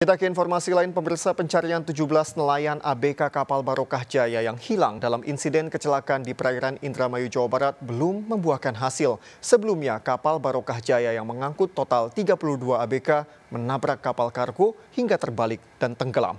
Kita ke informasi lain, pemirsa. Pencarian 17 nelayan ABK kapal Barokah Jaya yang hilang dalam insiden kecelakaan di perairan Indramayu, Jawa Barat belum membuahkan hasil. Sebelumnya, kapal Barokah Jaya yang mengangkut total 32 ABK menabrak kapal kargo hingga terbalik dan tenggelam.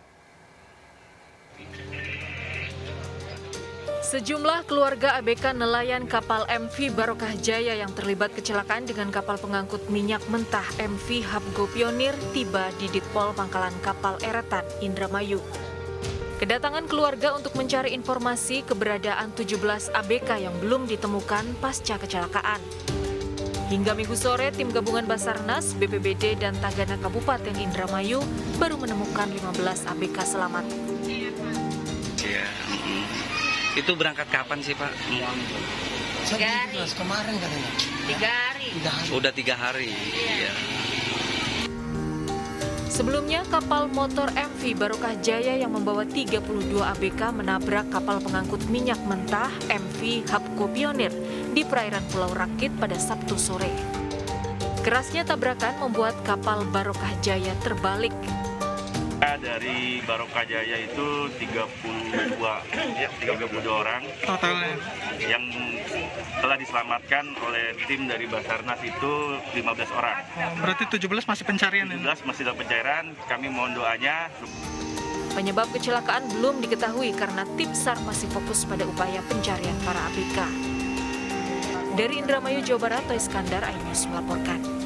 Sejumlah keluarga ABK nelayan kapal MV Barokah Jaya yang terlibat kecelakaan dengan kapal pengangkut minyak mentah MV Habgo Pionir tiba di Ditpol Pangkalan Kapal Eretan, Indramayu. Kedatangan keluarga untuk mencari informasi keberadaan 17 ABK yang belum ditemukan pasca kecelakaan. Hingga Minggu sore, tim gabungan Basarnas, BPBD, dan Tagana Kabupaten Indramayu baru menemukan 15 ABK selamat. Ya. Itu berangkat kapan sih, Pak? 3 hari. Kemarin katanya. 3 hari. Udah 3 hari. Iya. Sebelumnya, kapal motor MV Barokah Jaya yang membawa 32 ABK menabrak kapal pengangkut minyak mentah MV Habgo Pionir di perairan Pulau Rakit pada Sabtu sore. Kerasnya tabrakan membuat kapal Barokah Jaya terbalik. Dari Barokah Jaya itu 32 orang Totalnya yang telah diselamatkan oleh tim dari Basarnas itu 15 orang. berarti 17 masih pencarian 17 masih dalam pencarian, kami mohon doanya. Penyebab kecelakaan belum diketahui karena tim SAR masih fokus pada upaya pencarian para ABK. Dari Indramayu, Jawa Barat, Toy Iskandar, iNews melaporkan.